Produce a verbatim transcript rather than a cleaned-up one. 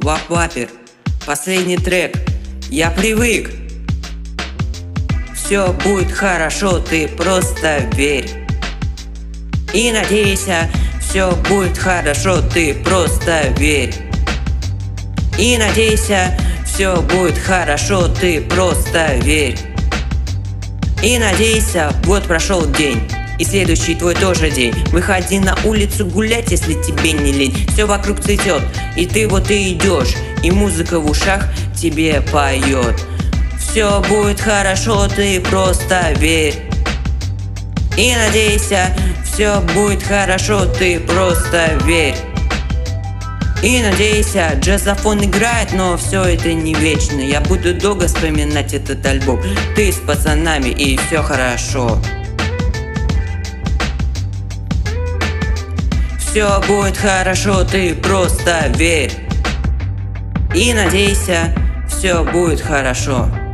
Вап-вапер, последний трек. Я привык. Все будет хорошо, ты просто верь. И надейся, все будет хорошо, ты просто верь. И надейся, все будет хорошо, ты просто верь. И надейся, вот прошел день, и следующий твой тоже день. Выходи на улицу гулять, если тебе не лень. Все вокруг цветет, и ты вот и идешь, и музыка в ушах тебе поет. Все будет хорошо, ты просто верь. И надейся, все будет хорошо, ты просто верь. И надейся, джазофон играет, но все это не вечно. Я буду долго вспоминать этот альбом. Ты с пацанами, и все хорошо. Все будет хорошо, ты просто верь. И надейся, все будет хорошо.